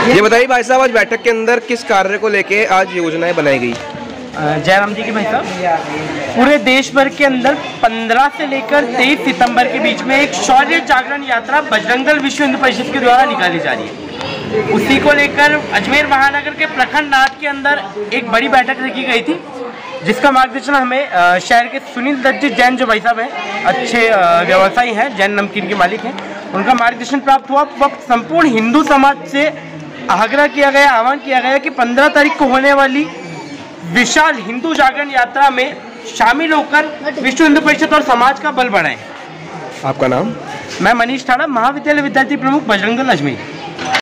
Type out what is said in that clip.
ये बताइए भाई साहब, आज बैठक के अंदर किस कार्य को लेके आज योजनाएं बनाई गई? जयराम जी की भाई साहब, पूरे देश भर के अंदर 15 से लेकर 23 सितंबर के बीच में एक शौर्य जागरण यात्रा बजरंग दल विश्व हिंदू परिषद के द्वारा निकाली जा रही है। उसी को लेकर अजमेर महानगर के प्रखंड नाथ के अंदर एक बड़ी बैठक रखी गई थी, जिसका मार्गदर्शन हमें शहर के सुनील दत्त जी जैन जो भाई साहब हैं, अच्छे व्यवसायी हैं, जैन नमकीन के मालिक हैं, उनका मार्गदर्शन प्राप्त हुआ। वक्त संपूर्ण हिंदू समाज से आग्रह किया गया, आह्वान किया गया कि 15 तारीख को होने वाली विशाल हिंदू जागरण यात्रा में शामिल होकर विश्व हिंदू परिषद और समाज का बल बढ़ाएं। आपका नाम? मैं मनीष ठाड़ा, महाविद्यालय विद्यार्थी प्रमुख बजरंग दल अजमेर।